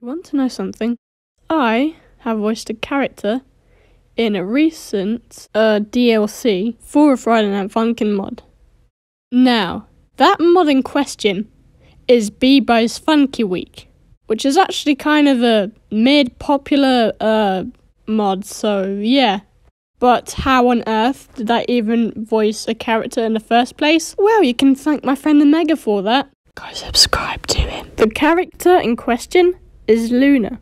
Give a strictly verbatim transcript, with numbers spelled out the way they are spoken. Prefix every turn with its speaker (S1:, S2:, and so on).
S1: Want to know something? I have voiced a character in a recent uh, D L C for a Friday Night Funkin' mod. Now, that mod in question is Beebo's Funky Week, which is actually kind of a mid-popular uh, mod, so yeah. But how on earth did I even voice a character in the first place? Well, you can thank my friend the Mega for that. Go subscribe to him. The character in question is Luna.